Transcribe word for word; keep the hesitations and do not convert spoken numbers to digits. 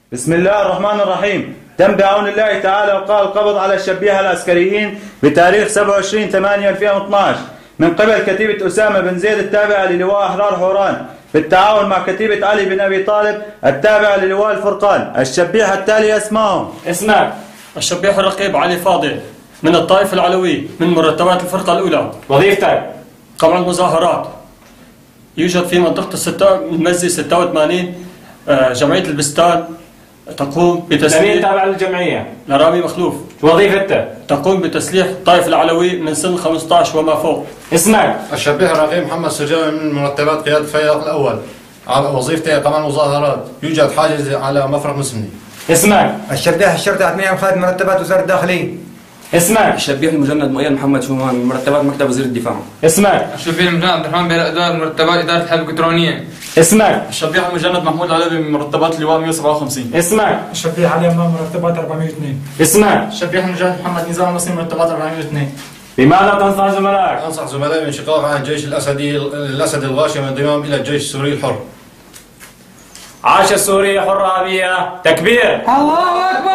بسم الله الرحمن الرحيم. تم بعون الله تعالى وقاء القبض على الشبيهة العسكريين بتاريخ سبعة وعشرين ثمانية ألفين واثناشر من قبل كتيبة أسامة بن زيد التابعة للواء أحرار حوران بالتعاون مع كتيبة علي بن أبي طالب التابعة للواء الفرقان. الشبيحة التالية اسمهم: اسمك الشبيح الرقيب علي فاضل من الطائفة العلوي من مرتبات الفرقة الأولى. وظيفتك؟ قمع المظاهرات. يوجد في منطقة الستة المزي ستة وثمانين جمعية البستان تقوم بتسليح. مين تابع للجمعية؟ لرامي مخلوف. وظيفتك؟ تقوم بتسليح الطائفة العلوي من سن خمسة عشر وما فوق. اسمك؟ الشبيح الرقيب محمد سجاوي من مرتبات قيادة الفيلق الأول. على وظيفتي قمع المظاهرات. يوجد حاجز على مفرق مسني. اسمك؟ الشبيح الشرطة عثمان خالد مرتبات وزارة الداخلية. اسمك؟ الشبيح المجند مؤيد محمد شومان من مرتبات مكتب وزير الدفاع. اسمك؟ الشبيح المجند عبد الرحمن بن الأدوار من مرتبات إدارة الحرب الإلكترونية. اسمك؟ الشبيح المجند محمود علوي من مرتبات اللواء مئة وسبعة وخمسين. اسمك؟ الشبيح علي امام مرتبات أربعمئة واثنين. اسمك؟ الشبيح المجند محمد نزار المصري مرتبات أربعمئة واثنين. بماذا تنصح زملائك؟ أنصح زملائي بالانشقاق عن الجيش الأسدي الأسد الغاشم والانضمام إلى الجيش السوري الحر. عاش السورية حرة أبية. تكبير. الله أكبر.